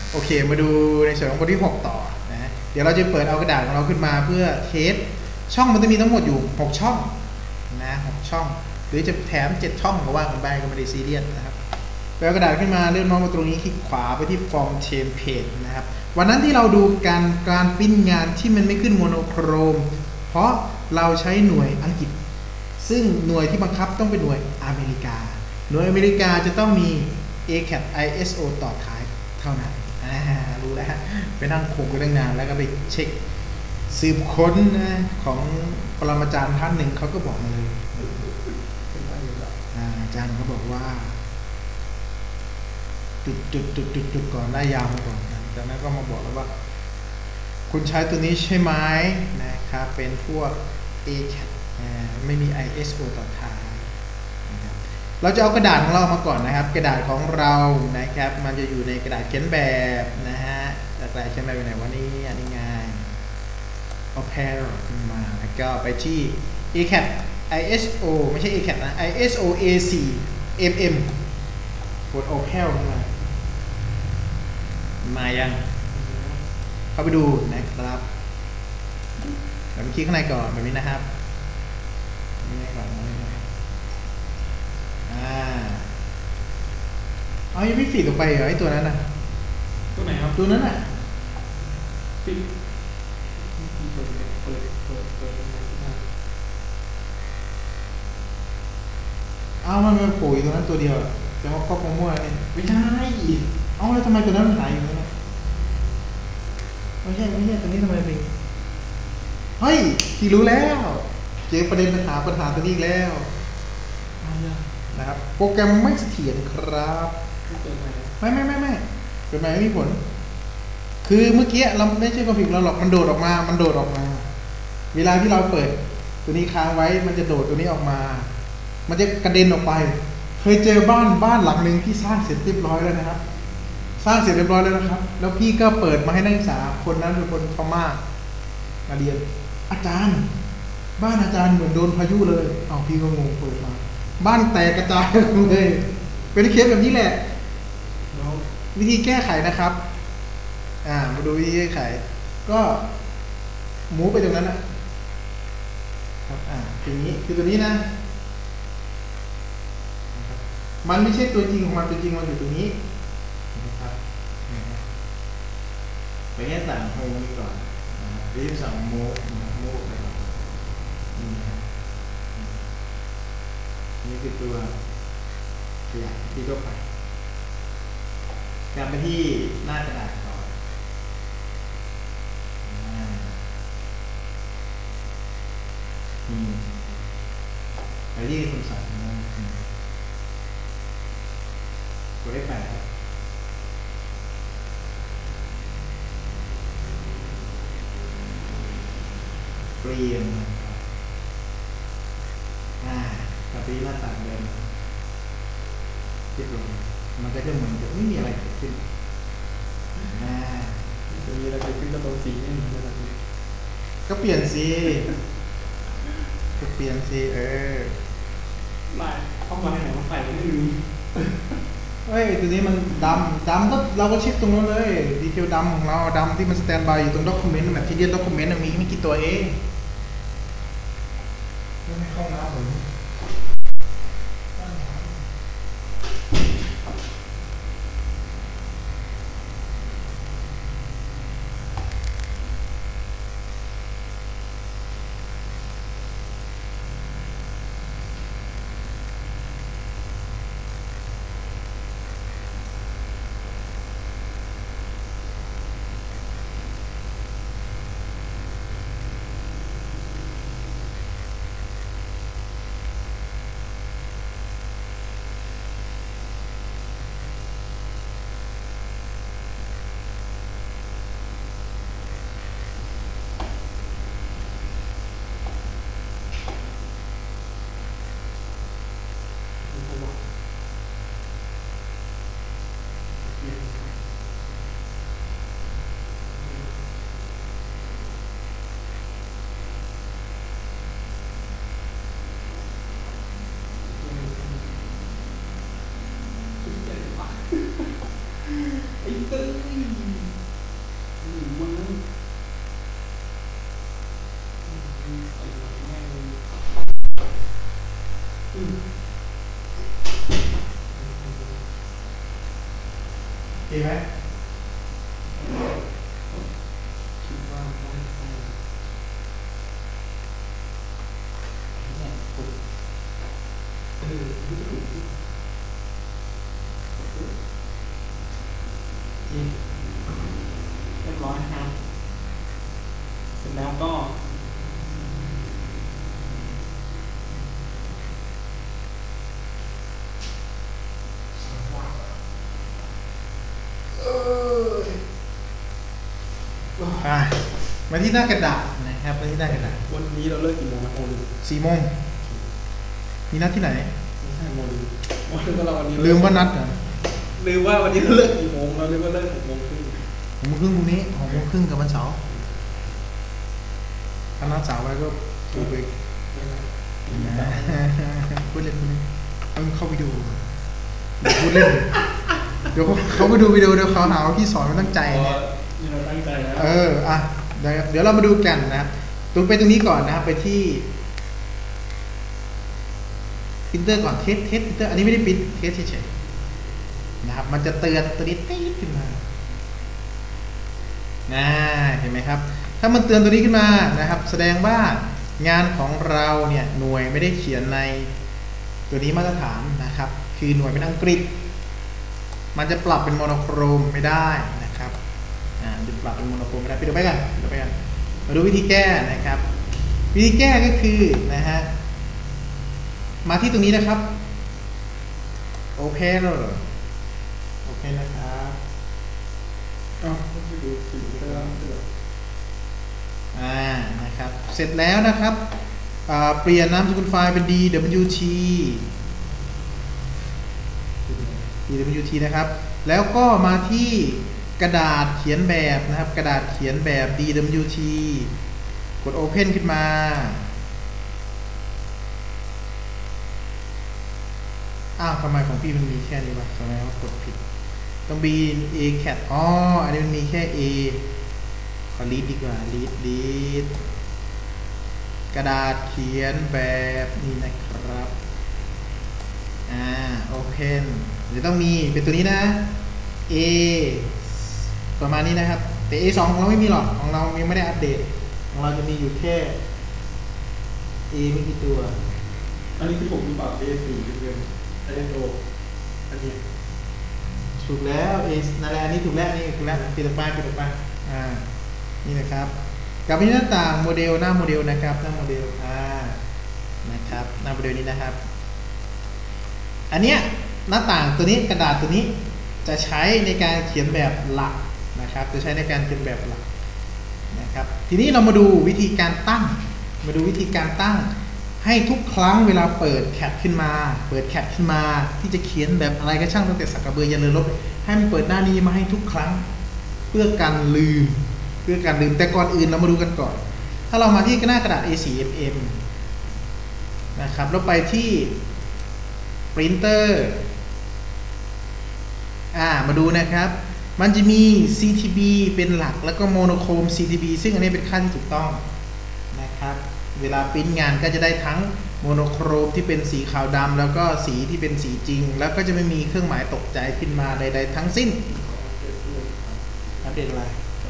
โอเคมาดูในส่วนของบทที่ 6 ต่อนะเดี๋ยวเราจะเปิดเอากระดาษของเราขึ้นมาเพื่อเทสช่องมันจะมีทั้งหมดอยู่6ช่องนะ6ช่องหรือจะแถม7ช่องก็ว่ากันไปก็ไม่ได้ซีเรียสนะครับเปิดกระดาษขึ้นมาเลื่อนเมาส์มาตรงนี้คลิกขวาไปที่ Form Template นะครับวันนั้นที่เราดูการปริ้นงานที่มันไม่ขึ้นโมโนโครมเพราะเราใช้หน่วยอังกฤษซึ่งหน่วยที่บังคับต้องเป็นหน่วยอเมริกาหน่วยอเมริกาจะต้องมี ACAT ISO ต่อท้ายเท่านั้นรู้แล้วไปนั่งคงกันตั้งนานแล้วก็ไปเช็คสืบค้นนะของปรมาจารย์ท่านหนึ่งเขาก็บอกมาเลยอาจารย์เขาบอกว่าจุดก่อนได้ยาวมาก่อนจากนั้นก็มาบอกแล้วว่าคุณใช้ตัวนี้ใช่ไหมนะครับเป็นพวก ACAT ไม่มี ISO ต่อท้ายนะครับเราจะเอากระดาษของเรามาก่อนนะครับกระดาษของเรานะครับมันจะอยู่ในกระดาษเขียนแบบนะฮะกระดาษเขียนแบบอยู่ไหนวันนี้อันนี้ง่ายเอาแพรมาแล้วก็ไปที่ ACAT ISO ไม่ใช่ ACAT นะ ISO A4 mm กด Opel ขึ้นมายังเข้าไปดูนะครับเราไปคลิกข้างในก่อนแบบนี้นะครับนี่ก่อนเอายังไม่ฟีดออกไปเหรอไอ้ตัวนั้นน่ะตัวไหนครับตัวนั้นน่ะปิดเปิดเอามันมาโผล่อยู่ตรงนั้นตัวเดียวแต่ว่าก็คงมั่วนี่ไม่ใช่เอาแล้วทำไมตัวนั้นมันหายอยู่นั่นไม่ใช่ตัวนี้ทำไมเป็นเฮ้ยพี่รู้แล้วเจอประเด็นปัญหาตัวนี้อีกแล้วนะครับโปรแกรมไม่เสถียรครับไม่เกิดใหม่เกิดใหม่ไม่มีผลคือเมื่อกี้เราไม่ใช่ความผิดเราหรอกมันโดดออกมาเวลาที่เราเปิดตัวนี้ค้างไว้มันจะโดดตัวนี้ออกมามันจะกระเด็นออกไปเคยเจอบ้านหลังหนึ่งที่สร้างเสร็จเรียบร้อยแล้วนะครับแล้วพี่ก็เปิดมาให้นักศึกษาคนนั้นเป็นคนพม่ามาเรียนอาจารย์บ้านอาจารย์เหมือนโดนพายุเลยเอาพี่ก็งงเปิดมาบ้านแตกกระจายเลยเป็นเคสแบบนี้แหละวิธีแก้ไขนะครับมาดูวิธีแก้ไขก็หมูไปตรงนั้นนะครับทีนี้คือตัวนี้นะมันไม่ใช่ตัวจริงของมันตัวจริงมันอยู่ตรงนี้นะครับไปแค่สั่งโฮมก่อนรีบสั่งโมไปก่อนนี่คือตัวขยะที่ทั่วไปกลับไปที่หน้ากระดาษก่อนไปที่คำสั่งกดF8ครับเปลี่ยนกลับไปที่หน้าต่างเดิมที่ตรงมันก็จะเหมือนกับไม่มีอะไรเกิดขึ้นจะมีอะไรเกิดขึ้นก็ตรงสีนี่เหมือนกันก็เปลี่ยนสิไม่เข้ามาในไหนมาใส่ไม่รู้เฮ้ยตัวนี้มันดำก็เราก็เช็คตรงนู้นเลยดีเทลดำของเราดำที่มันสแตนบายอยู่ตรงด็อกิเมนต์แบบที่เรียกด็อกิเมนต์มีไม่กี่ตัวเองไม่เข้าน้ำผมเต้ยมันใส่หนังแม่เลยเห็นไหมคิดว่าต้องเนี่ยถูกถูกเรียบร้อยครับเสร็จแล้วก็มาที่หน้ากระดาษนะครับมาที่หน้ากระดาษวันนี้เราเลิกกี่โมงนะโมลืม 4 โมงมีนัดที่ไหนไม่ใช่โมลืมว่าเราวันนี้ลืมว่านัดเหรอลืมว่าวันนี้เราเลิกกี่โมงเราลืมว่าเลิก6 โมงครึ่ง 6 โมงครึ่งพรุ่งนี้6 โมงครึ่งกับวันเสาร์ถ้านัดเสาร์ไว้ก็ดูไปพูดเล่นพูดเล่นเอาเข้าไปดูพูดเล่นเดี๋ยวเขาไปดูวิดีโอเดี๋ยวเขาหาว่าพี่สอนไม่ตั้งใจเนี่ยนี่เราตั้งใจแล้วอ่ะเดี๋ยวเรามาดูกันนะครับตรงนี้ก่อนนะครับไปที่พิมพ์เตอร์ก่อนเทสพิมพ์เตอร์อันนี้ไม่ได้พิมพ์เทสเฉยๆนะครับมันจะเตือนตัวนี้ตี๊ดขึ้นมาเห็นไหมครับถ้ามันเตือนตัวนี้ขึ้นมานะครับแสดงว่างานของเราเนี่ยหน่วยไม่ได้เขียนในตัวนี้มาตรฐานนะครับคือหน่วยเป็นอังกฤษมันจะปรับเป็นโมโนโครมไม่ได้นะครับจะปรับเป็นโมโนโครมไม่ได้ไปดูไปกันมาดูวิธีแก้นะครับวิธีแก้ก็คือนะฮะมาที่ตรงนี้นะครับโอเคนะครับไปดูสิ่งที่เราเลือกนะครับเสร็จแล้วนะครับเปลี่ยนนามสกุลไฟล์เป็น DWT นะครับแล้วก็มาที่กระดาษเขียนแบบนะครับกระดาษเขียนแบบ DWT กด Open ขึ้นมาทำไมของพี่มันมีแค่นี้วะทำไมว่ากดผิดต้อง B A cat อันนี้มันมีแค่ A ขอ read ดีกว่า read กระดาษเขียนแบบนี้นะครับOpen เดี๋ยวต้องมีเป็นตัวนี้นะ A ประมาณนี้นะครับแต่ A2 ของเราไม่มีหรอกของเรายังไม่ได้อัปเดตของเราจะมีอยู่แค่ A ไม่กี่ตัวอันนี้ที่ผมมีปรับ A4 เป็นA4 อันนี้ถูกแล้ว A นั่นแหละอันนี้ถูกแล้วนี่ถูกแล้วปิดออกไปนี่นะครับกลับไปที่หน้าต่างโมเดลหน้าโมเดลนะครับหน้าโมเดลนะครับหน้าโมเดลนี้นะครับอันเนี้ยหน้าต่างตัวนี้กระดาษตัวนี้จะใช้ในการเขียนแบบหลักนะครับจะใช้ในการเขียนแบบหลักนะครับทีนี้เรามาดูวิธีการตั้งให้ทุกครั้งเวลาเปิดแคปขึ้นมาที่จะเขียนแบบอะไรก็ช่างตั้งแต่สักกระเบือยันเรือรบให้มันเปิดหน้านี้มาให้ทุกครั้งเพื่อการลืมแต่ก่อนอื่นเรามาดูกันก่อนถ้าเรามาที่หน้ากระดาษ A4 mm นะครับแล้วไปที่printer มาดูนะครับมันจะมี CTB เป็นหลักแล้วก็ monochrome CTB ซึ่งอันนี้เป็นค่าที่ถูกต้องนะครับเวลาปริ้นงานก็จะได้ทั้ง monochrome ที่เป็นสีขาวดำแล้วก็สีที่เป็นสีจริงแล้วก็จะไม่มีเครื่องหมายตกใจขึ้นมาใดๆทั้งสิ้นอัปเดตอะไร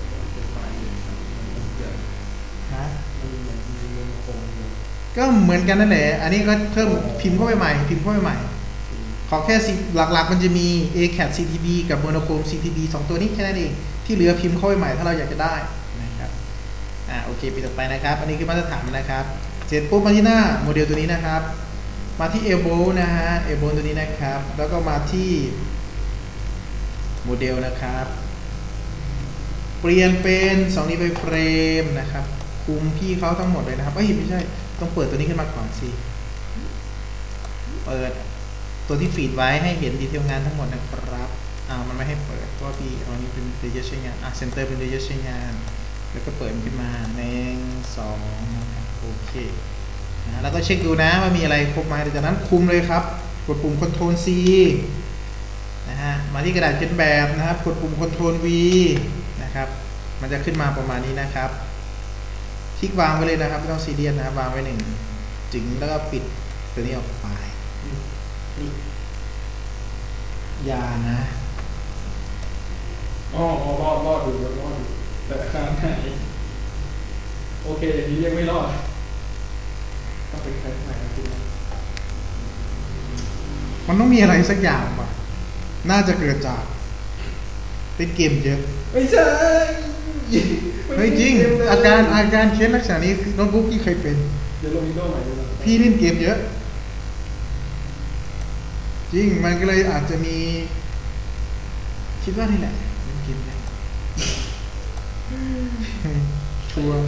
ก็เหมือนกันนั่นแหละอันนี้ก็เพิ่มพิมพ์เข้าไปใหม่ขอแค่หลักๆมันจะมี ACAT CTB กับ Monochrome CTB 2 ตัวนี้แค่นั้นเองที่เหลือพิมพ์เข้าไปใหม่ถ้าเราอยากจะได้นะครับโอเคไปต่อไปนะครับอันนี้คือมาตรฐานนะครับเสร็จปุ๊บมาที่หน้าโมเดลตัวนี้นะครับมาที่ Elbow นะฮะ Elbow ตัวนี้นะครับแล้วก็มาที่โมเดลนะครับเปลี่ยนเป็น2นี้ไปเฟรมนะครับคุมพี่เขาทั้งหมดเลยนะครับไม่ใช่ต้องเปิดตัวนี้ขึ้นมาก่อนสิเปิดตัวที่ฟีดไว้ให้เห็นดีเทลงานทั้งหมดนะครับมันไม่ให้เปิดเพราะพี่อันนี้เป็นเรเยอร์ใช้งานเซนเตอร์เป็นเรเยอร์ใช้งานแล้วก็เปิดมันขึ้นมา1 2นะครับโอเคแล้วก็เช็คดูนะว่ามีอะไรครบไหมจากนั้นคุมเลยครับกดปุ่ม Ctrl C นะฮะมาที่กระดาษเขียนแบบนะครับกดปุ่ม Ctrl V นะครับมันจะขึ้นมาประมาณนี้นะครับคลิกวางไว้เลยนะครับไม่ต้องซีเรียสนะครับวางไว้หนึ่งจึงแล้วก็ปิดตัวนี้ออกไปอย่านะรอดอยู่แต่ข้างไหนโอเคอย่างนี้ยังไม่รอดต้องเป็นใครใหม่นะคุณมันต้องมีอะไรสักอย่างป่ะน่าจะเกิดจากติดเกมเยอะไม่ใช่ไม่จริงอาการเคสลักษณะนี้โน้ตบุ๊กที่เคยเป็นเดี๋ยวลงวินโดว์ใหม่ดูนะพี่เล่นเกมเยอะจริงมันก็เลยอาจจะมีคิดว่านี่แหละเล่นเกมเยอะชัวร์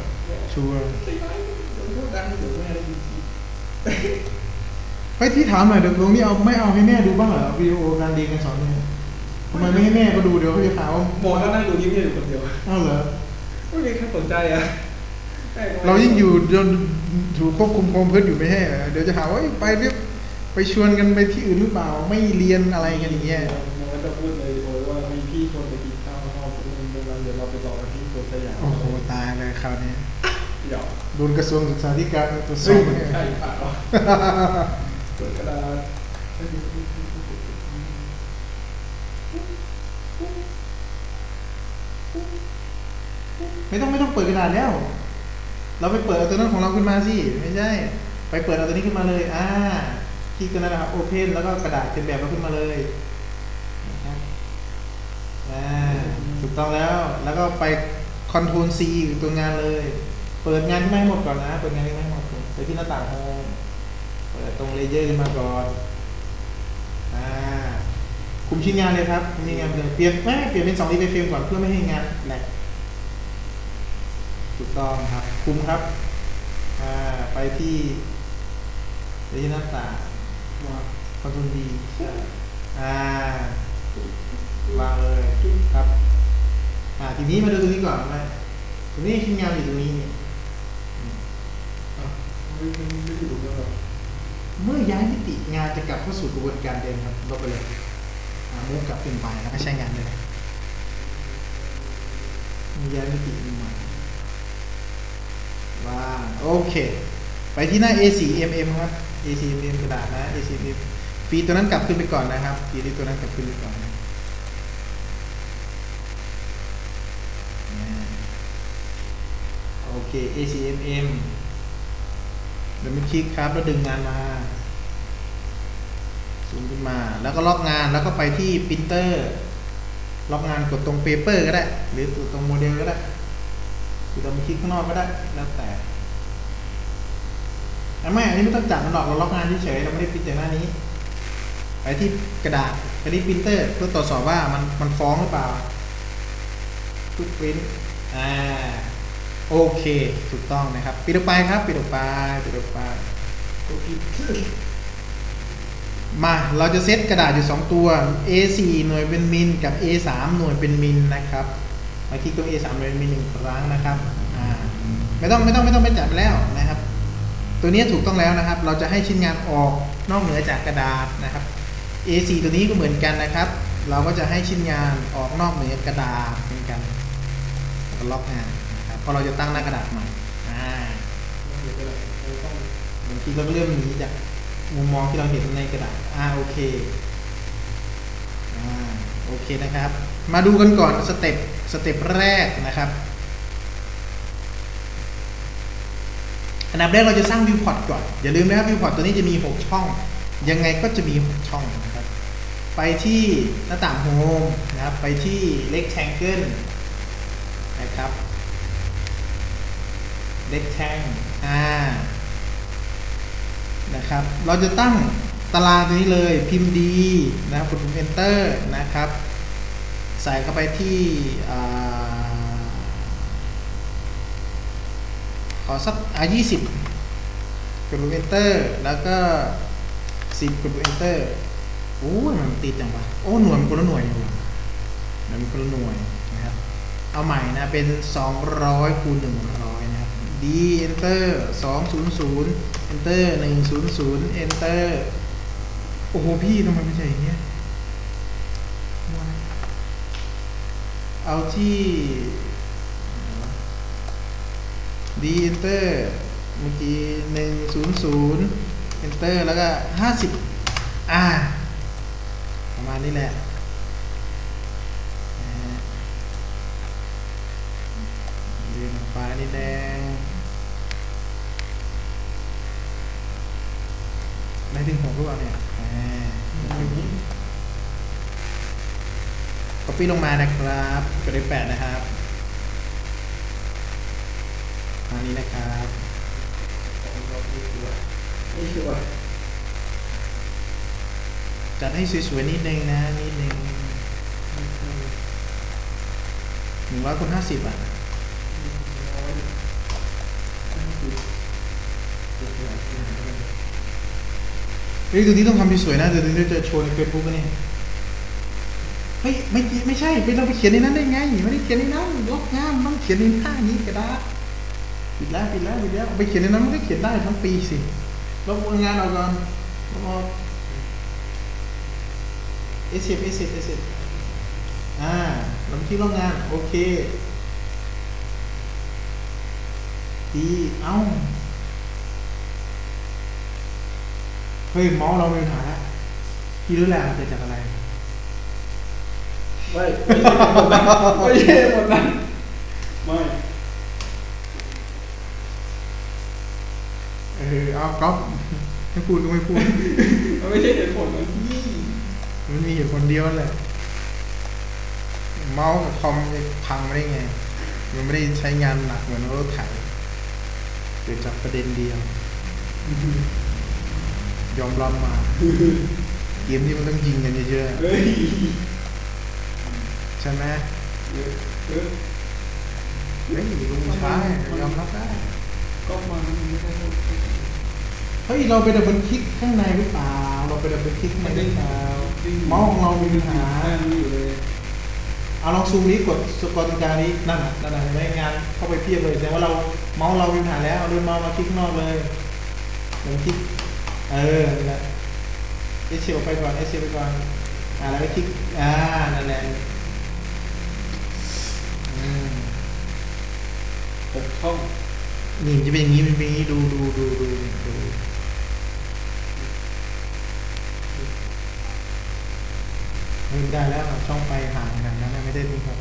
ไปที่ถามหน่อยเดี๋ยวตรงนี้ไม่เอาให้แม่ดูบ้างเหรอวิดีโอการเรียนการสอนเนี่ยทำไมไม่ให้แม่ก็ดูเดี๋ยวเขาจะถามว่าหมอก็นั่งดูยิ้มอยู่คนเดียวอ้าวเหรอไม่มีใครสนใจอ่ะเรายิ่งอยู่จนถูกควบคุมความเพลิดอยู่ไม่ใช่เดี๋ยวจะหาว่าไปเรียกไปชวนกันไปที่อื่นหรือเปล่าไม่เรียนอะไรกันอย่างเงี้ยมันก็จะพูดเลยว่ามีพี่ชวนไปกินข้าวข้างนอกคนนึงเดี๋ยวเราไปรอกันที่สวนสยามโอ้โหตายเลยคราวนี้เดี๋ยวโดนกระทรวงศึกษาธิการตรวจสอบใช่ป่ะเปิดกระดาษไม่ต้องเปิดกระดาษแล้วเราไปเปิดเอาตัวนั้นของเราขึ้นมาสิไม่ใช่ไปเปิดเอาตัวนี้ขึ้นมาเลยคลิกตัวนั้นนะครับ Open แล้วก็กระดาษเป็นแบบเราขึ้นมาเลยนะครับถูกต้องแล้วก็ไป Ctrl C ตัวงานเลยเปิดงานที่ไม่หมดก่อนนะเปิดงานที่ไม่หมดไปที่หน้าต่างโฮมเปิดตรงเลเยอร์ขึ้นมาก่อนคุมชิ้นงานเลยครับคุมชิ้นงานเลยเปลี่ยนเป็น2 DB frame ก่อนเพื่อไม่ให้งานแหลกถูกต้องครับคุมครับไปที่หน้าต่างคอนโทรล D วางเลยครับทีนี้มาดูตรงนี้ก่อนนะตรงนี้ชิ้นงานอยู่ตรงนี้เนี่ยเมื่อย้ายมิติงานจะกลับเข้าสู่กระบวนการเดิมครับลบไปเลยมุกกลับเป็นไปแล้วก็ใช้งานเลยย้ายมิติใหม่ว่างโอเคไปที่หน้า A4MM ครับ A4MM กระดาษนะ A4MM ฟีตัวนั้นกลับขึ้นไปก่อนนะครับฟีตัวนั้นกลับขึ้นไปก่อนโอเค A4MM เดี๋ยวมันคลิกครับแล้วดึงงานมาซูมขึ้นมาแล้วก็ล็อกงานแล้วก็ไปที่ปรินเตอร์ล็อกงานกดตรงเปเปอร์ก็ได้หรือกดตรงโมเดลก็ได้หรือเราไปคลิกข้างนอกก็ได้แล้วแต่ไม่อันนี้ไม่ต้องจับมันหรอกเราล็อกงานเฉยๆเราไม่ได้ปิดจากหน้านี้ไปที่กระดาษไปที่ปรินเตอร์เพื่อตรวจสอบว่ามันฟ้องหรือเปล่าทุกปริ้นโอเคถูกต้องนะครับปิดออกไปครับปิดออกไปมาเราจะเซตกระดาษอยู่2ตัว A4 หน่วยเป็นมิลกับ A3 หน่วยเป็นมิลนะครับมาคลิกตัว A3 หน่วยเป็นมิล1ครั้งนะครับไม่ต้องไปจับแล้วนะครับตัวนี้ถูกต้องแล้วนะครับเราจะให้ชิ้นงานออกนอกเหนือจากกระดาษนะครับ A4 ตัวนี้ก็เหมือนกันนะครับเราก็จะให้ชิ้นงานออกนอกเหนือกระดาษเหมือนกันแล้วก็ล็อกงานนะครับพอเราจะตั้งหน้ากระดาษใหม่บางทีเราก็เริ่มหนีจากมุมมองที่เราเห็นในกระดาษโอเคโอเคนะครับมาดูกันก่อนสเต็ปแรกนะครับอันดับแรกเราจะสร้างวิวพอร์ตก่อนอย่าลืมนะครับวิวพอร์ตตัวนี้จะมี6ช่องยังไงก็จะมี6ช่องนะครับไปที่หน้าต่างโฮมนะครับไปที่ Rectangle นะครับ Rectangle นะครับเราจะตั้งตารางตัวนี้เลยพิมพ์ดีนะครับกดปุ่ม Enter นะครับใส่เข้าไปที่ขอสัก20กดปุ่ม Enter แล้วก็10กดปุ่ม Enter โอ้ยมันติดจังวะโอ้หน่วยมันคนละหน่วยอยู่มันคนละหน่วยนะครับเอาใหม่นะเป็น200คูณ100นะครับ D Enter 200 Enter 100 Enter โอ้โหพี่ทำไมไม่ใช่อย่างเงี้ยเอาที่ดีเอนเตอร์เมื่อกี้100 enter แล้วก็50ประมาณนี้แหละเรียนฟ้านี่แดงไม่ถึง6หรือเปล่าเนี่ยcopy ลงมานะครับกดได้8นะครับอันนี้นะครับจัดให้สวยๆนิดนึงนะนิดนึง100 คน 50เฮ้ยตัวนี้ต้องทำสวยๆนะเดี๋ยวจะโชว์ในเฟซบุ๊กนะเนี่ยเฮ้ยไม่ใช่ไปเราไปเขียนในนั้นได้ไงไม่ได้เขียนในนั้นลบงามต้องเขียนในหน้านี้กระดาษปิดแล้วเอาไปเขียนในนั้นมันก็เขียนได้ทั้งปีสิลบงานเอาก่อนลบ10เราไปที่โรงงานโอเคดีเฮ้ยเมาส์เรามีปัญหาแล้วพี่รู้แล้วเกิดจากอะไรไม่ใช่หมดนั้นไม่เอาก๊อฟไม่พูดก็ไม่พูดมันไม่ใช่เหตุผลนั้นมันมีเหตุผลเดียวแหละเมาส์กับคอมจะพังได้ไงมันไม่ได้ใช้งานหนักเหมือนรถไถเกิดจากประเด็นเดียวยอมรับมาเกมที่มันต้องยิงกันเยอะๆใช่ไหมเฮ้ยลุงชายยอมรับได้ก็มันไม่ได้เฮ้ยเราไปดับเบิลคลิกข้างในหรือเปล่าเราไปดับเบิลคลิกข้างในหรือเปล่าเมาส์ของเรามีปัญหาเอาลองซูมนี้กดสกอร์ตรงกลางนี้นั่นเห็นไหมงานเข้าไปเพียบเลยแสดงว่าเราเมาส์เรามีปัญหาแล้วเอาด้วยเมาส์มาคลิกข้างนอกเลยหนึ่งคลิกนั่นแหละเอชไปก่อนไปก่อนแล้วไปคลิกนั่นแหละ 6 ช่องนี่มันจะเป็นอย่างนี้มันเป็นอย่างนี้ดูไม่ได้แล้วช่องไฟห่างขนาดนั้นไม่ได้ดูครับ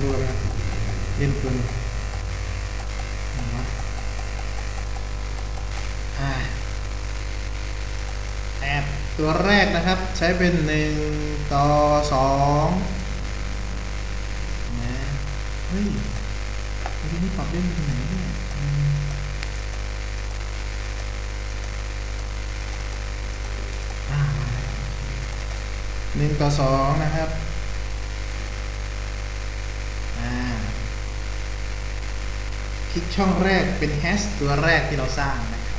ดูกันเล่นปืนแอดตัวแรกนะครับใช้เป็น1:2นะเฮ้ยนี่ปรับเล่นไปถึงไหนเนี่ย1:2นะครับคลิกช่องแรกเป็นแฮชตัวแรกที่เราสร้างนะครับ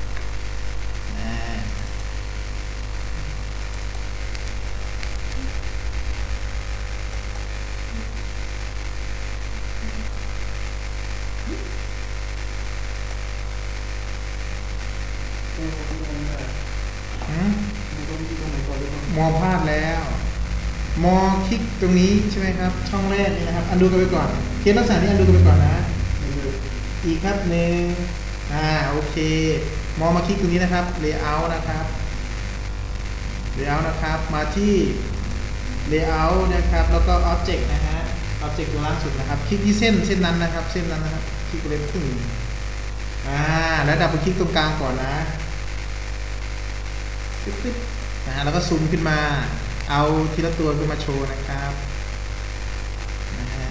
มอพลาดแล้วมอคลิกตรงนี้ใช่ไหมครับช่องแรกนี่นะครับอันดูกันไปก่อนเคสลักษณะนี้อันดูกันไปก่อนนะอีกครับโอเคมอมาคลิกตรงนี้นะครับ layout นะครับ layout นะครับมาที่ layout นะครับแล้วก็ object นะฮะ object ตัวล่างสุดนะครับคลิกที่เส้นนั้นนะครับเส้นนั้นนะครับคลิกเล็บครึ่งแล้วดับเบิลคลิกตรงกลางก่อนนะปึ๊บนะฮะแล้วก็ซูมขึ้นมาเอาทีละตัวขึ้นมาโชว์นะครับนะฮะ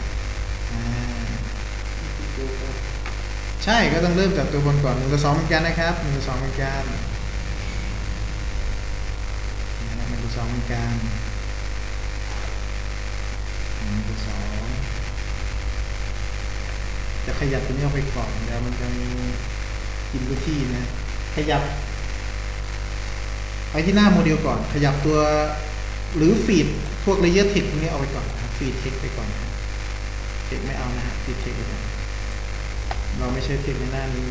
ใช่ก็ต้องเริ่มจากตัวบนก่อน1:2เหมือนกันนะครับ1:2เหมือนกัน1:2เหมือนกัน1:2จะขยับตัวนี้ออกไปก่อนแล้วมันจะกินพื้นที่นะขยับไปที่หน้าโมเดลก่อนขยับตัวหรือฟีดพวกเลเยอร์เทคพวกนี้เอาไปก่อนฟีดเทคไปก่อนเทคไม่เอานะฮะฟีดเทคไปก่อนเราไม่ใช่เทคในหน้านี้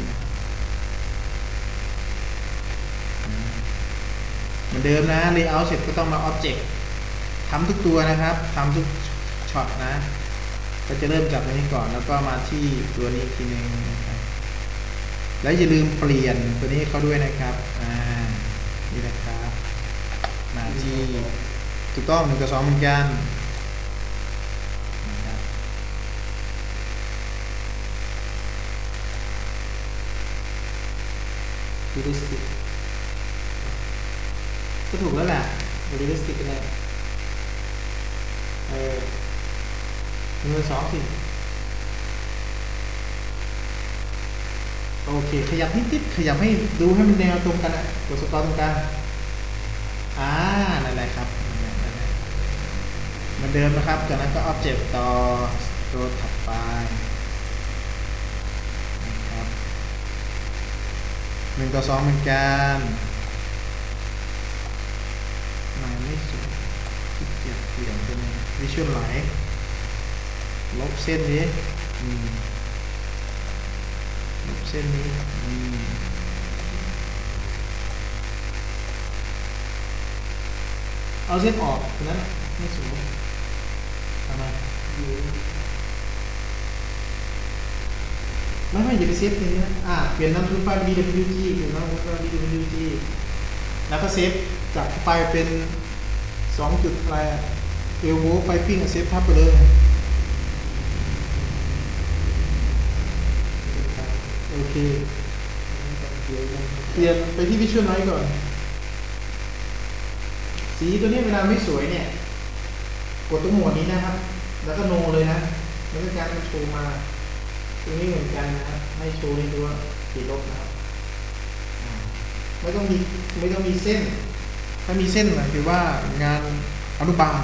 เหมือนเดิมนะ layout เสร็จก็ต้องมา object ทำทุกตัวนะครับทำทุกช็อตนะก็จะเริ่มจากตัวนี้ก่อนแล้วก็มาที่ตัวนี้ทีนึงนะครับแล้วอย่าลืมเปลี่ยนตัวนี้เขาด้วยนะครับนี่นะครับมาที่ถูกต้อง1:2เหมือนกันนะครับrealistic ก็ถูกแล้วแหละ realistic ก็ได้1:2สิโอเคขยับนิดๆขยับให้ดูให้มันแนวตรงกันนะกดสกอร์ตรงกลางนั่นแหละครับเหมือนเดิมนะครับจากนั้นก็ object ต่อตัวถัดไปนะครับ1:2เหมือนกันไม่สวยที่เกียบเปลี่ยนเป็นวิชวลไหลลบเส้นนี้ลบเส้นนี้เอาเส้นออกตรงนั้นไม่สวยทำไมไม่อย่าไปเซฟตรงนี้นะเปลี่ยนน้ำทุนไฟเป็น DWG เปลี่ยนน้ำทุนไฟเป็น DWG แล้วก็เซฟจากไฟเป็น2 จุดอะไรเอลโวไฟปิ้งเซฟทับไปเลยโอเคเปลี่ยนไปที่วิชวลไลท์ก่อนสีตัวนี้เวลาไม่สวยเนี่ยกดตรงหมวดนี้นะครับแล้วก็โนเลยนะแล้วก็การมันโชว์มาตรงนี้เหมือนกันนะครับให้โชว์ในตัวสีลบนะครับไม่ต้องมีเส้นถ้ามีเส้นหมายถึงว่างานอนุบาล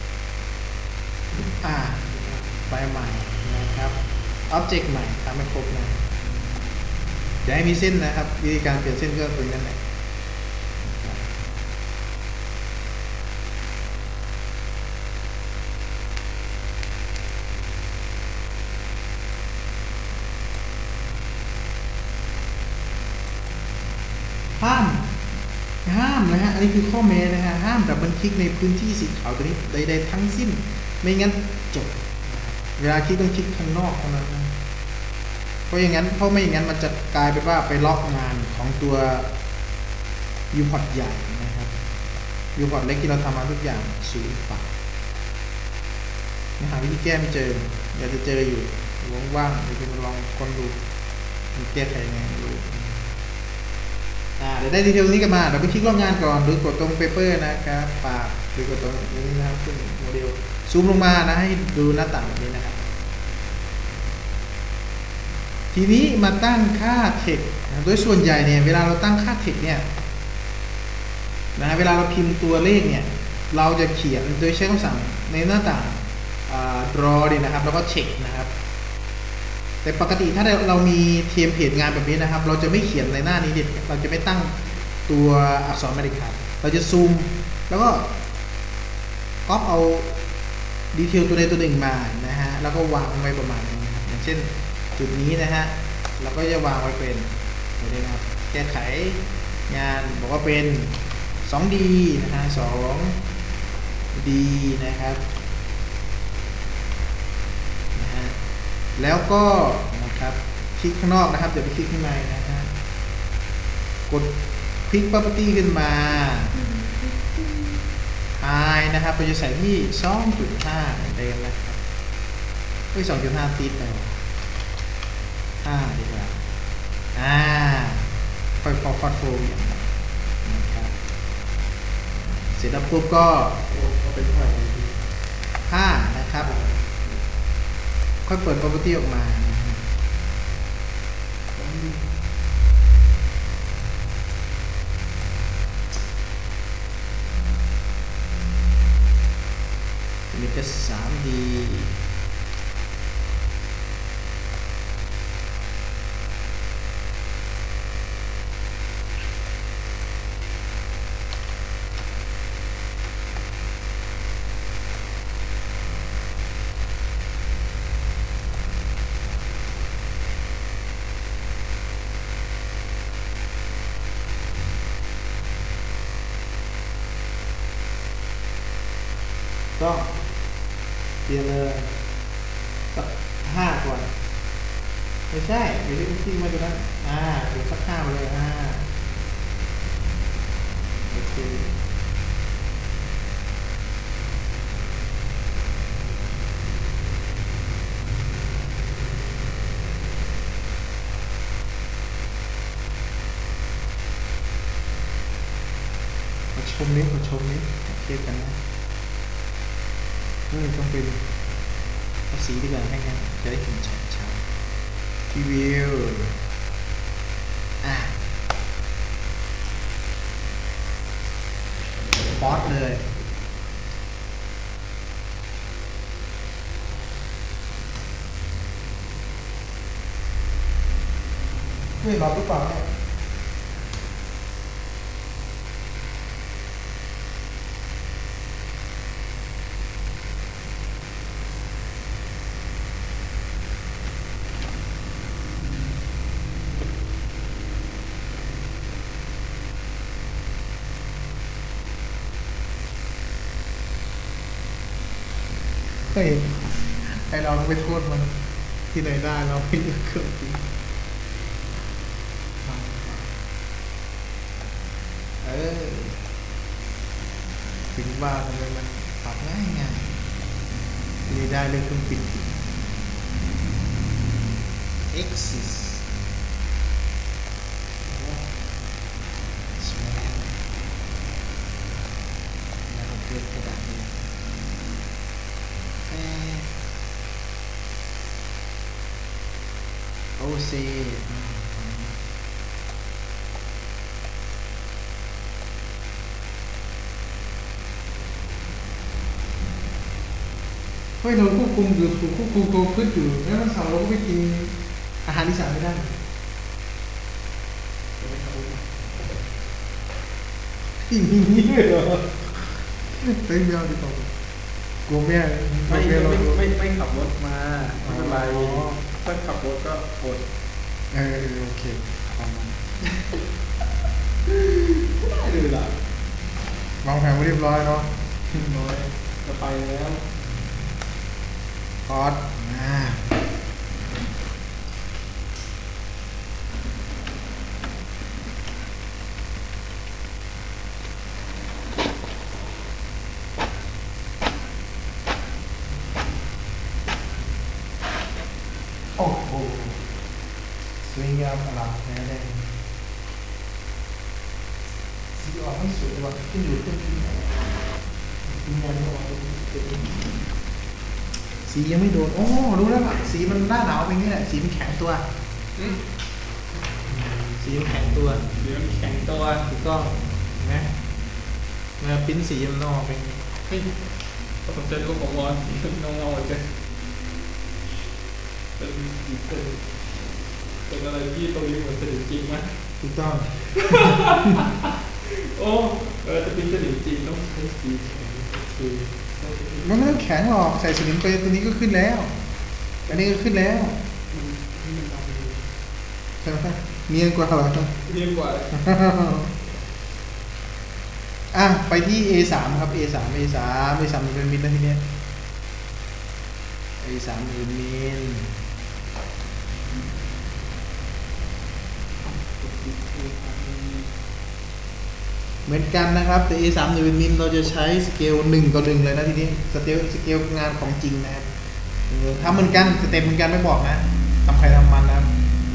ไปใหม่นะครับ object ใหม่ทำให้ครบนะอย่าให้มีเส้นนะครับวิธีการเปลี่ยนเส้นก็เป็นนั่นแหละห้ามนะฮะอันนี้คือข้อแม้นะฮะห้ามดับเบิลคลิกในพื้นที่สีขาวตัวนี้ใดๆทั้งสิ้นไม่งั้นจบเวลาคลิกต้องคลิกข้างนอกเท่านั้นนะเพราะไม่อย่างนั้นมันจะกลายเป็นว่าไปล็อกงานของตัว viewport ใหญ่นะครับ viewport เล็กที่เราทำมาทุกอย่างสูญไปหาวิธีแก้ไม่เจออยากจะเจออยู่ว่างๆเดี๋ยวจะมาลองคนดูมันแก้ไขยังไงไม่รู้เดี๋ยวได้ดีเทลนี้กันมาเราไปคลิกรอบงานก่อนหรือกดตรงเปเปอร์นะครับปากหรือกดตรงนี้นะครับขึ้นโมเดลซูมลงมานะให้ดูหน้าต่างแบบนี้นะครับทีนี้มาตั้งค่าเทคโดยส่วนใหญ่เนี่ยเวลาเราตั้งค่าเทคเนี่ยนะเวลาเราพิมพ์ตัวเลขเนี่ยเราจะเขียนโดยใช้คำสั่งในหน้าต่างdraw ดีนะครับแล้วก็ check นะครับแต่ปกติถ้าเรามีเทมเพลตงานแบบนี้นะครับเราจะไม่เขียนในหน้านี้เด็ดเราจะไม่ตั้งตัวอักษรมาเด็ดขาดเราจะซูมแล้วก็ก๊อปเอาดีเทลตัวใดตัวหนึ่งมานะฮะแล้วก็วางไว้ประมาณนี้นะครับอย่างเช่นจุดนี้นะฮะเราก็จะวางไว้เป็นนี่นะครับแก้ไขงานบอกว่าเป็น 2D นะฮะ 2D นะครับแล้วก็นะครับคลิกข้างนอกนะครับเดี๋ยวไปคลิกข้างในนะฮะกดคลิก property ขึ้นมา high นะครับเราจะใส่ที่ 2.5 เดิมนะครับ2.5 ติดแล้ว5ดีกว่าค่อยพอฟอดโฟล์อย่างนะครับเสร็จแล้วปุ๊บก็เป็นเท่าไหร่ 5นะครับค่อยเปิด property ออกมามีแค่ 3D ก็เปลี่ยนเลยสัก5ก่อนไม่ใช่อยู่ที่มาตัวนั้นเดี๋ยวสัก5ไปเลยโอเคขอชมนี้เทียบกันนะต้องเป็นเอาสีดีกว่าให้งั้นจะได้เห็นชัดๆทีวิวฟอสเลยไม่รอหรือเปล่าเนี่ยไอเราไปโทษมันที่ไหนได้เราไม่เลือกเครื่องจริงถึงว่าทำไมมันปรับง่ายนี่ได้เลยเครื่องปิด Axis แล้วเกิดกระดาษนี้โอเซเฮ้ยเราควบคุมอยู่ถูกควบคุมตัวพืชอยู่แล้ววันเสาร์เราก็ไปกินอาหารอีสานไม่ได้ที่นี่เลยเหรอเต้นเดียวดีกว่ากลัวแม่ไม่ขับรถมาไม่เป็นไรถ้าขับรถก็อดโอเคประมาณได้เลยล่ะวางแผนไว้เรียบร้อยเนาะน้อยจะไปแล้วพอดวยงามอลังแท้แน่สีออกไม่สวยเลยว่ะขึ้นอยู่ขึ้นที่ไหนขึ้นยันไม่ออกสียังไม่โดนโอ้รู้แล้วล่ะสีมันหน้าหนาวเป็นงี้แหละสีมันแข็งตัวสีมันแข็งตัวเดี๋ยวมันแข็งตัวถูกต้องนะเมื่อปิ้นสีมันออกเป็นเฮ้ยผมจะดูของวอนน้องๆจะเป็นอะไรที่ตรงนี้เหมือนสนิมจริงไหมถูกต้องโอ้จะเป็นสนิมจริงต้องใช้สีแข็งคือมันไม่ต้องแข็งหรอกใส่สนิมไปตัวนี้ก็ขึ้นแล้วอันนี้ก็ขึ้นแล้วใช่ไหมเนียนกว่าเหรอเรียกว่าอ่ะไปที่ A3 ครับ A3 มันเป็นมิลนะทีเนี้ย A3 เป็นมิลเหมือนกันนะครับแต่ A3 เป็นมิลเราจะใช้สเกล1:1เลยนะทีนี้สเกลงานของจริงนะครับทำเหมือนกันสเต็ปเหมือนกันไม่บอกนะทำใครทำมันนะครับ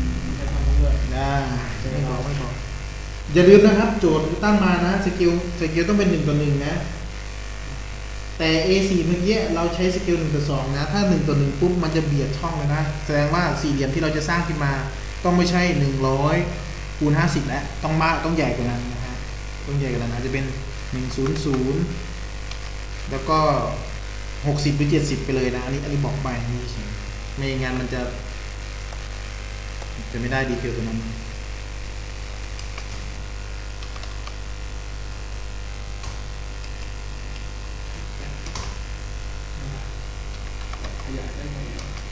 ไม่บอกอย่าลืมนะครับโจทย์ตั้งมานะสเกลต้องเป็น1:1นะแต่ A4 เมื่อกี้เราใช้สเกล1:2นะถ้า1:1ปุ๊บมันจะเบียดช่องเลยนะแสดงว่าสี่เหลี่ยมที่เราจะสร้างขึ้นมาต้องไม่ใช่100 คูณ 50แล้วต้องใหญ่กว่านั้นนะฮะต้องใหญ่กว่านั้นอาจจะเป็น100แล้วก็60หรือ70ไปเลยนะอันนี้บอกไปไม่งั้นมันจะไม่ได้ดีเทลตัวนั้นขยายได้ไหม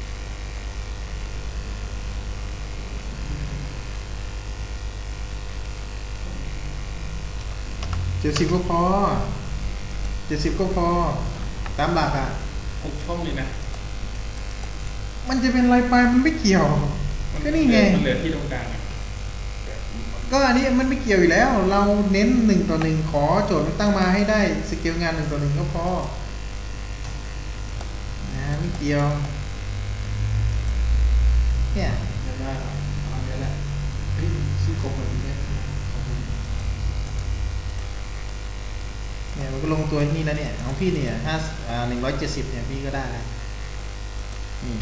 70ก็พอ70ก็พอตามหลักอ่ะ 6 ช่องเลยนะมันจะเป็นอะไรไปมันไม่เกี่ยวก็นี่ไงมันเหลือที่ตรงกลางก็อันนี้มันไม่เกี่ยวอยู่แล้วเราเน้น1:1ขอโจทย์มันตั้งมาให้ได้สเกลงาน1:1ก็พอนะไม่เกี่ยวเนี่ยจะได้เอาอันนี้แหละชื่อครบแบบนี้เนี่ยมันก็ลงตัวนี่แล้วเนี่ยของพี่เนี่ย170เนี่ยพี่ก็ได้แล้วนี่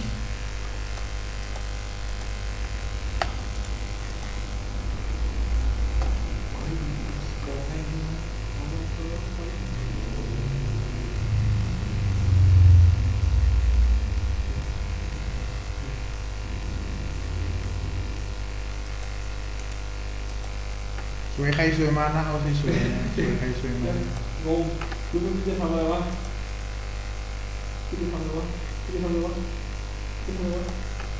สวยใครสวยมานะเอาสวยๆนะสวยใครสวยมางงคุณจะทำอะไรวะคุณจะทำอะไรวะคุณจะทำอะไรวะคุณจะทำอะไรวะ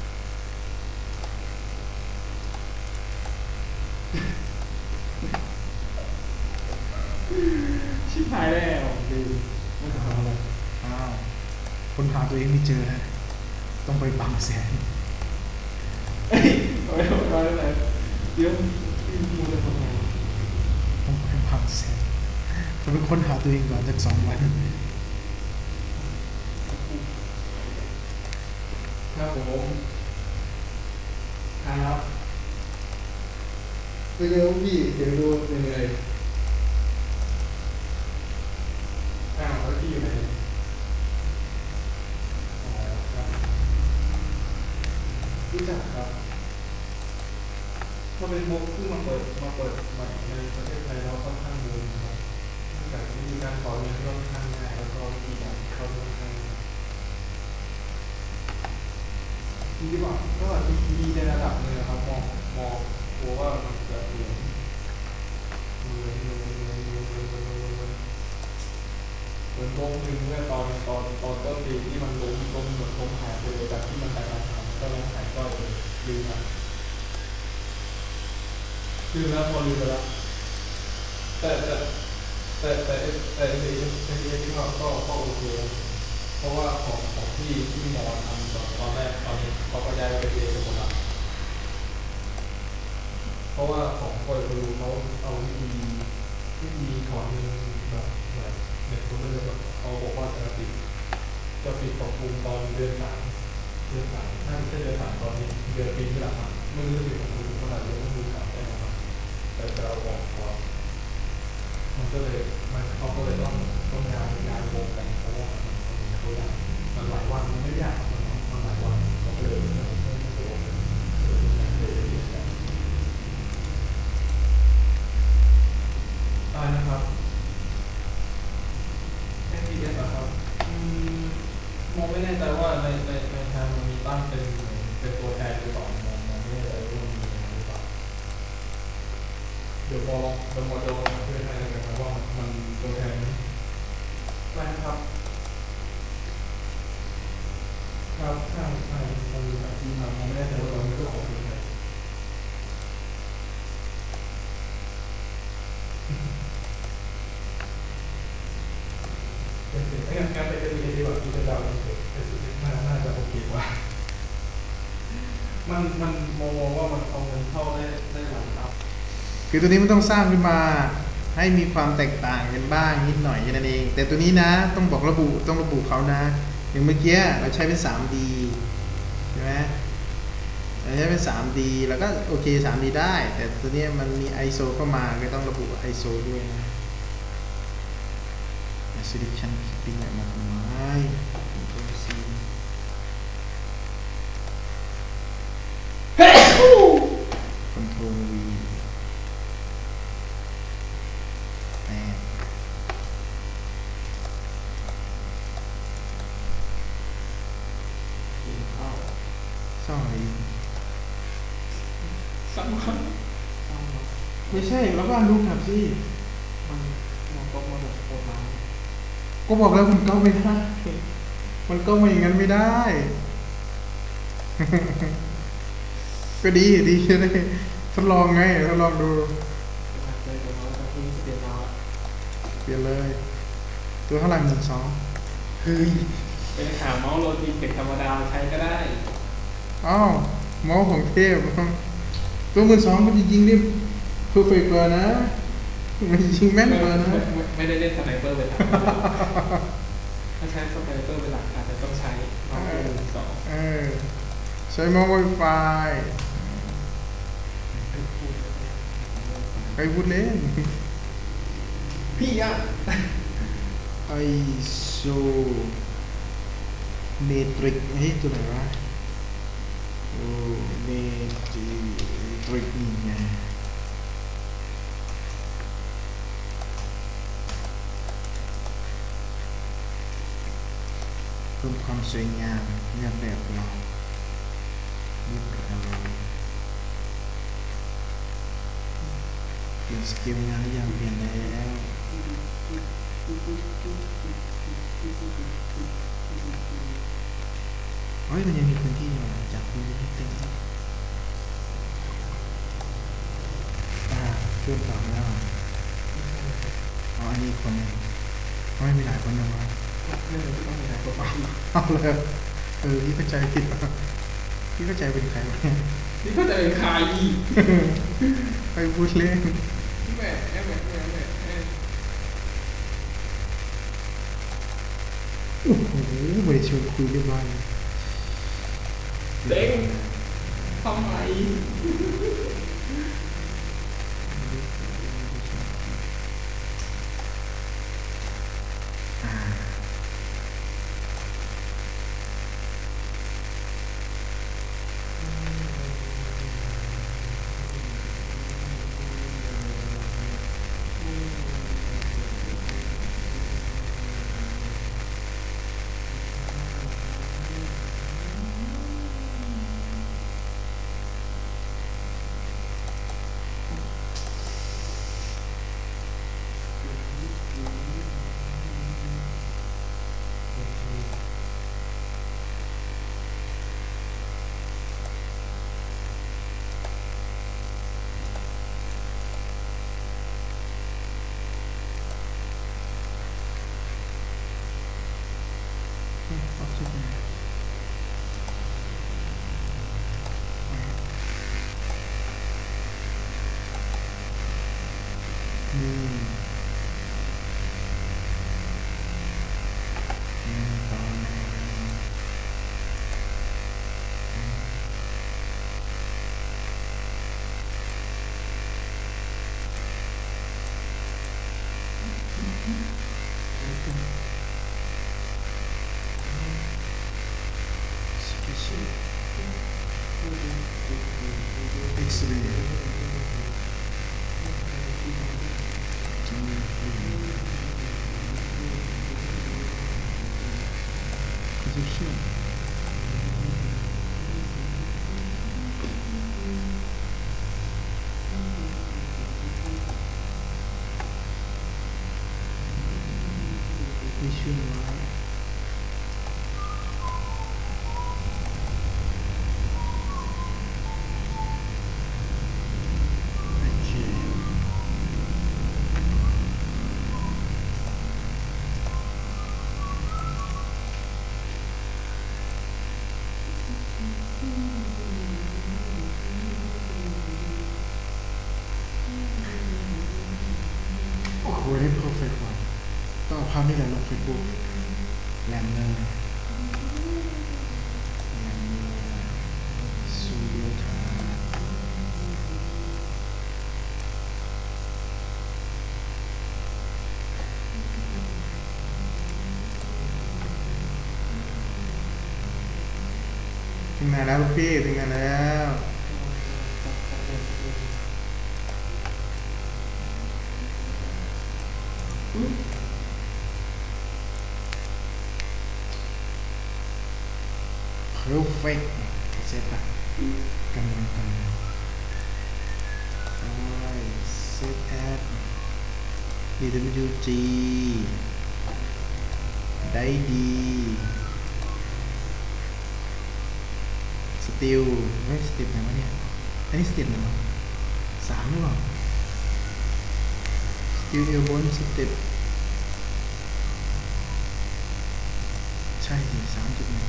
ชิบหายแล้วดูไม่ทำอะไรอ้าวคนหาตัวเองไม่เจอนะต้องไปบางแสนเอ้ยเอาไปไหนเดี๋ยวมึงจะทำอะไรต้องไปบางแสนจะเป็นคนหาตัวเองก่อนสัก2 วันครับผมครับเร็วพี่เดี๋ยวดูเหนื่อยแล้วพี่อยู่ไหนอ๋อครับรู้จักครับก็เป็นมุกที่มาเปิดใหม่ในประเทศไทยแล้วค่อนข้างบูมครับจากวิธีการสอนเรียนที่ค่อนข้างง่ายแล้วก็วิธีการเข้าค่อนข้างดีกว่าก็ดีในระดับหนึงครับมองกลัวว่ามันจะเหมือนวงหนึ่งเมื่อตอนต้นปีที่มันล้มเหมือนล้มหายไปเลยจากที่มันแต่ละครั้งก็ล้มหายก็เลยลืมแล้วพอลืมไปแล้วแต่ที่ว่าก็โอเคเพราะว่าของที่หมอทำตอนแรกตอนนี้เขาก็ย้ายไปเรียนกันหมดแล้วเพราะว่าของคอยดูเขาเอาวิธีถอนเงินแบบเน็ตคนเลยแบบเขาบอกว่าจะปิดปรับปรุงตอนเดือน 3น่าจะใช่เดือน 3ตอนนี้เดือนปีที่แล้วไม่รู้สิมันอาจจะต้องดูข่าวได้นะครับแต่เราบอกเขามันก็เลยเขาก็เลยต้องย้ายวงกันเพราะว่าเขาอยากมันหลายวันมันไม่อยากมันหลายวันเขาก็เลยไม่สะดวกได้นะครับMTS เหรอครับมองไม่แน่ใจว่าในทางมันมีตั้งเป็นตัวแทนหรือเปล่ามองไม่แน่ใจว่ามันมีหรือเปล่าเดี๋ยวพอลองเป็นโมเดลมาเพื่อให้นะครับว่ามันตัวแทนได้ครับครับใช่มันมีแบบที่มามองไม่แน่ใจว่าเราไม่ต้องออกเป็นไงการไปจะมีที่แบบที่จะดาวน์น่าจะโอเคกว่ามันมองว่ามันเอาเงินเข้าได้หลายครับคือตัวนี้มันต้องสร้างขึ้นมาให้มีความแตกต่างกันบ้างนิดหน่อยแค่นั้นเองแต่ตัวนี้นะต้องบอกต้องระบุเขานะอย่างเมื่อกี้เราใช้เป็น 3D ใช่ไหมเราใช้เป็น 3D แล้วก็โอเค 3D ได้แต่ตัวนี้มันมี ISO เข้ามาก็ต้องระบุ ISO ด้วยนะ Selection Keeping อะไรมาทำไม Control C Control V ซ่องอะไรอยู่สำคัญไม่ใช่แล้วก็รูปแบบสิมันก็มาแบบโคตรมาก็บอกแล้วมันก็ไม่ได้มันก็ไม่อย่างนั้นไม่ได้ ก็ดีจะได้ทดลองไงทดลองดูเปลี่ยนเลย ตัวเท่าไหร่12,000เฮ้ยเป็นหาเมาส์โลจิเทคธรรมดาใช้ก็ได้อ้าวเมาส์ของเทพตัว12,000มันจริงๆนี่เพอร์เฟกต์กว่านะมันจริงแม่นกว่านะไม่ได้เล่นสไนเปอร์เป็นหลักถ้าใช้สไนเปอร์เป็นหลักอาจจะต้องใช้เมาส์2 ใช้เมาส์ Wi-Fi ใครพูดเล่นพี่อะ ISO Metric เฮ้ยตัวไหนวะโอ้ Metric นี่ไงเพิ่มความสวยงามเลือกแบบเราเลือกอะไรเปลี่ยนสกิลงานหรือยังเปลี่ยนแล้วเฮ้ยมันยังมีพื้นที่อยู่จับพื้นที่ให้เต็มเพิ่มต่อแล้วอ๋ออันนี้คนนึงไม่มีหลายคนนึงวะไม่เลยต้องมีหลายตัวบ้างเอาเลยพี่เข้าใจผิดพี่เข้าใจเป็นใครวะนี่ก็จะเป็นใครไปพูดเล่นแม่โอ้โหบริชวนคุยเรียบร้อยเด้งทำไม X-ray Conception Visual lightโอ้โหนี่เพอร์เฟกต์ว่ะต้องเอาภาพนี้แหละลงเฟซบุ๊กแลมเนอร์ซูเดียทาถึงไหนแล้วลูกพี่ถึงไหนแล้วperfect เสร็จละกำลังset at DWG ได้ดีสติลไม่สติลไหนวะเนี่ยอันนี้สติลไหนวะ3หรือเปล่าสติลเอลบนสติลใช่ดิ3.1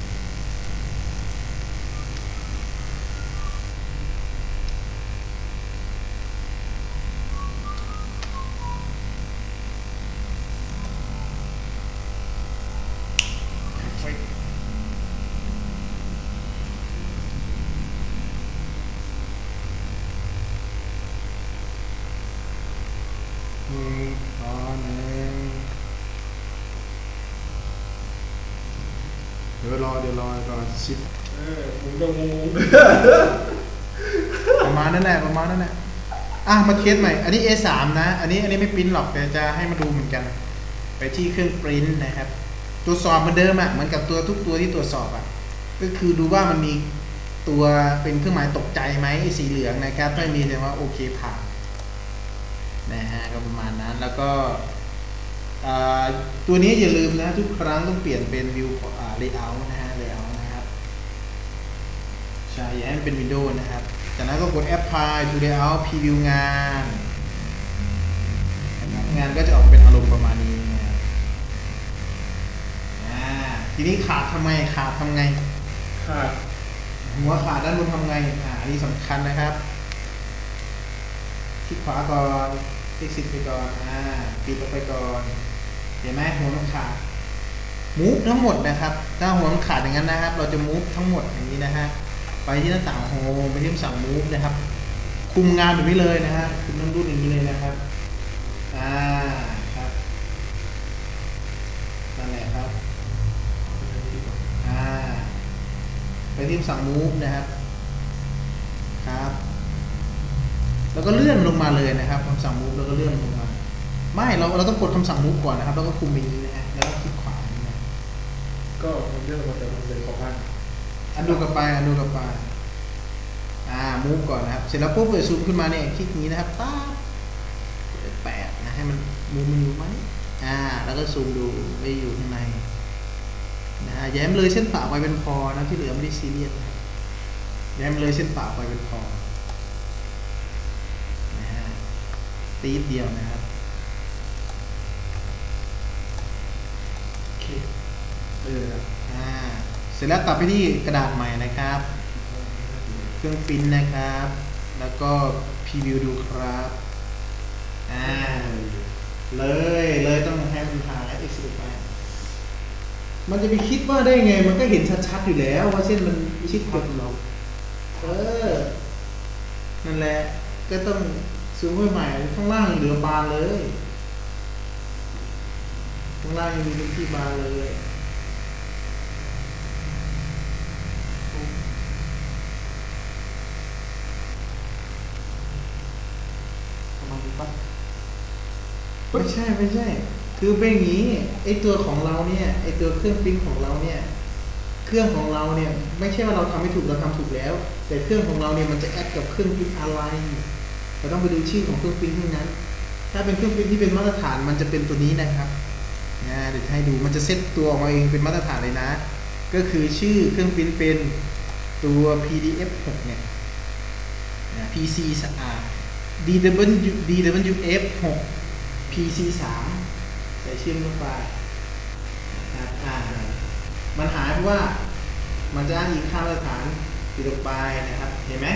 เดี๋ยวรอก่อน10 ผมจะงงประมาณนั้นแหละมาเทสใหม่อันนี้ A3 นะอันนี้ไม่ปริ้นหรอกแต่จะให้มาดูเหมือนกันไปที่เครื่องปริ้นนะครับตรวจสอบเหมือนเดิมเหมือนกับตัวทุกตัวที่ตรวจสอบก็คือดูว่ามันมีตัวเป็นเครื่องหมายตกใจไหมสีเหลืองนะครับถ้ามีแสดงว่าโอเคผ่านนะฮะก็ประมาณนั้นแล้วก็ตัวนี้อย่าลืมนะทุกครั้งต้องเปลี่ยนเป็น view layout นะฮะ layout นะครับใช่อย่าให้มันเป็น Windows นะครับจากนั้นก็กด Apply to layout preview งานก็จะออกเป็นอารมณ์ประมาณนี้นะครับทีนี้ขาดทำไงขาดหัวขาดด้านบนทำไงอันนี้สำคัญนะครับคลิกขวาก่อนคลิก Exit ไปก่อนปิดออกไปก่อนเห็นไหมหัวมันขาดมูฟทั้งหมดนะครับถ้าหัวมันขาดอย่างนั้นนะครับเราจะมูฟทั้งหมดอย่างนี้นะฮะไปที่หน้าต่างโฮมไปที่สั่งมูฟนะครับคุมงานแบบนี้เลยนะฮะคุมทั้งรุ่นอย่างนี้เลยนะครับครับนั่นแหละครับไปที่สั่งมูฟนะครับแล้วก็เลื่อนลงมาเลยนะครับคำสั่งมูฟแล้วก็เลื่อนลงมาไม่เราต้องกดคำสั่งมูฟก่อนนะครับแล้วก็คุมไปนี้นะฮะแล้วก็คลิกขวาก็มันเลื่อนมาแต่มันเลยของมันอันดูกลับไปมูฟก่อนนะครับเสร็จแล้วปุ๊บเปิดซูมขึ้นมาเนี่ยคลิกนี้นะครับ8นะให้มันมูฟมันอยู่ไหมแล้วก็ซูมดูไม่อยู่ข้างในนะฮะย้มเลยเส้นป่าไปเป็นพอนะที่เหลือไม่ได้ซีเรียสย้มเลยเส้นป่าไปเป็นพอนะฮะตีเดียวนะครับโอเคเสร็จแล้วตัดไปที่กระดาษใหม่นะครับเครื่องปริ้นนะครับแล้วก็พรีวิวดูครับเลยต้องให้มันถ่าย Exit ไปมันจะไปคิดว่าได้ไงมันก็เห็นชัดๆอยู่แล้วว่าเส้นมันชิดกับเรานั่นแหละก็ต้องซูมใหม่ข้างล่างเหลือบานเลยข้างล่างยังมีพื้นที่บานเลยไม่ใช่คือเป็นอย่างนี้ไอตัวของเราเนี่ยไอตัวเครื่องปริ้นของเราเนี่ยเครื่องของเราเนี่ยไม่ใช่ว่าเราทำไม่ถูกเราทำถูกแล้ว แต่เครื่องของเราเนี่ยมันจะแอดกับเครื่องปริ้นอะไรเราต้องไปดูชื่อของเครื่องปริ้นที่นั้นถ้าเป็นเครื่องปริ้นที่เป็นมาตรฐานมันจะเป็นตัวนี้นะครับเดี๋ยวให้ดูมันจะเซตตัวออกมาเองเป็นมาตรฐานเลยนะก็คือชื่อเครื่องปริ้นเป็นตัว PDF 6เนี่ยPC DWF 6 PC 3ใส่ชื่อลงไปมันหายเพราะว่ามันจะอ้างอิงค่ามาตรฐานติดลงไปนะครับเห็นไหม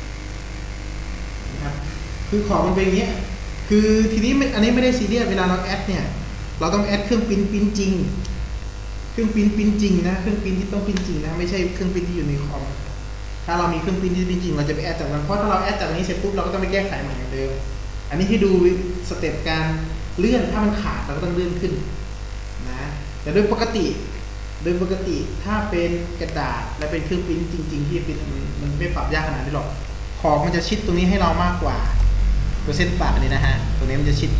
นะครับคือของมันเป็นอย่างนี้คือทีนี้อันนี้ไม่ได้ซีเรียสเวลาเราแอดเนี่ยเราต้องแอดเครื่องปริ้นจริงเครื่องปริ้นจริงนะเครื่องปริ้นที่ต้องปริ้นจริงนะไม่ใช่เครื่องปริ้นที่อยู่ในคอมถ้าเรามีเครื่องปริ้นที่ปริ้นจริงเราจะไปแอดจากนั้นเพราะถ้าเราแอดจากนี้เสร็จปุ๊บเราก็ต้องไปแก้ไขใหม่อย่างเดิมอันนี้ให้ดูสเต็ปการเลื่อนถ้ามันขาดเราก็ต้องเลื่อนขึ้นนะแต่โดยปกติถ้าเป็นกระดาษและเป็นเครื่องปริ้นจริงๆที่เป็นมันไม่ปรับยากขนาดนี้หรอกขอบมันจะชิดตรงนี้ให้เรามากกว่าตัวเส้นปะนี่นะฮะตรงนี้มันจะชิด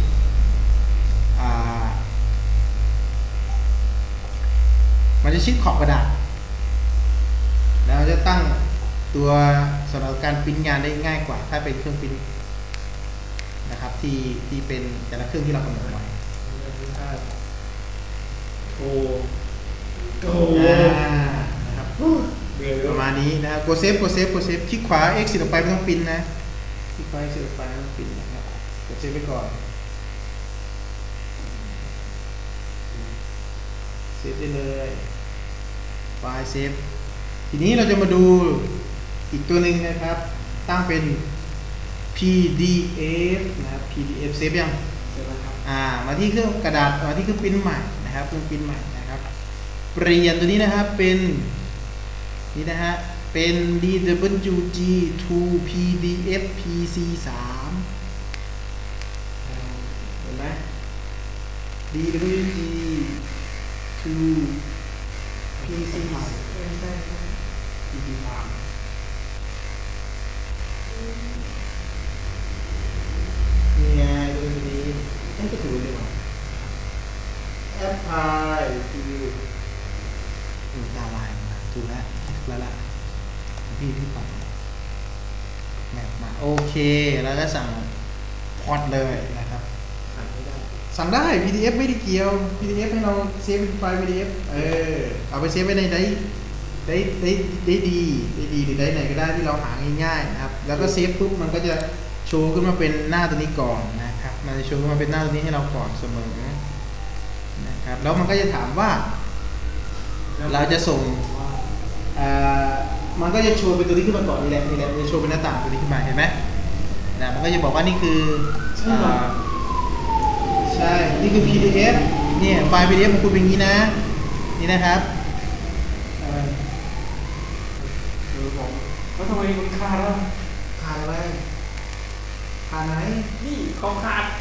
ขอบกระดาษแล้วจะตั้งตัวสำหรับการปริ้นงานได้ง่ายกว่าถ้าเป็นเครื่องปริ้นนะครับที่เป็นแต่ละเครื่องที่เรากำหนดไว้นะครับประมาณนี้นะครับกดเซฟคลิกขวา X สิออกไปไม่ต้องปริ้นนะคลิกขวา X สิออกไปไม่ต้องปริ้นนะครับกดเซฟไปก่อนเซฟได้เลยไฟล์เซฟทีนี้เราจะมาดูอีกตัวหนึ่งนะครับตั้งเป็น PDF นะครับ PDF เซฟยังเซฟแล้วครับมาที่เครื่องกระดาษมาที่เครื่องปริ้นใหม่นะครับเครื่องปริ้นใหม่นะครับเปลี่ยนตัวนี้นะครับเป็นนี่นะฮะเป็น DWG to PDF PC 3เห็นไหม DWG to PC 3นี่ไงตัวนี้ให้ก็ถูกเลยว่ะ apply to ดาวไลน์มาถูกแล้วละพี่ปรับแมปมาโอเคแล้วก็สั่งพอร์ตเลยนะครับสั่งได้ PDF ไม่ได้เกี่ยว PDF ให้เราเซฟเป็นไฟล์ PDF เอาไปเซฟไว้ในได้ดีหรือได้ไหนก็ได้ที่เราหาง่ายๆนะครับแล้วก็เซฟปุ๊บมันก็จะโชว์ขึ้นมาเป็นหน้าตัวนี้ก่อนนะครับมันจะโชว์ขึ้นมาเป็นหน้าตัวนี้ให้เราก่อนเสมอนะครับแล้วมันก็จะถามว่าเราจะส่งมันก็จะโชว์เป็นตัวนี้ขึ้นมาก่อนนี่แหละจะโชว์เป็นหน้าต่างตัวนี้ขึ้นมาเห็นไหมนะมันก็จะบอกว่านี่คือใช่นี่คือ PDF เนี่ยไฟล์ PDF ของคุณเป็นอย่างนี้นะนี่นะครับแล้วทำไมมันขาดล่ะขาดอะไรขาดไหนนี่เขาขาด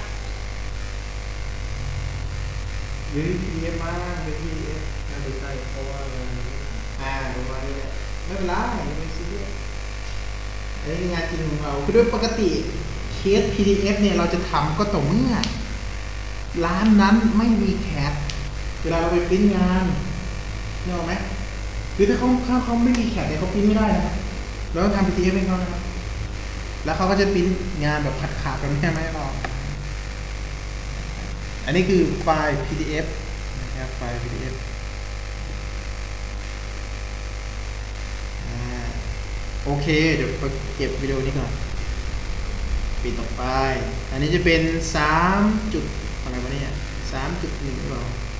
หรือ PDF มาเป็น PDF น่าจะใช่เพราะว่าประมาณนี้แหละไม่เป็นไรไม่เป็นซีเรียสอันนี้งานจริงของเราคือด้วยปกติเคส PDF เนี่ยเราจะทำก็ต่อเมื่อร้านนั้นไม่มีแคทเวลาเราไปปริ้นงานเนี่ยหรอไหมคือถ้าเขาไม่มีแคทเนี่ยเขาปริ้นไม่ได้นะเราต้องทำ PDF ให้เขานะครับแล้วเขาก็จะปริ้นงานแบบขาดกันแค่ไม่ให้เราอันนี้คือไฟล์ PDF นะครับไฟล์ PDF โอเคเดี๋ยวเก็บวิดีโอนี้ก่อนปิดต่อไปอันนี้จะเป็น3 จุดอะไรวะเนี่ย 3.1 หรือเปล่า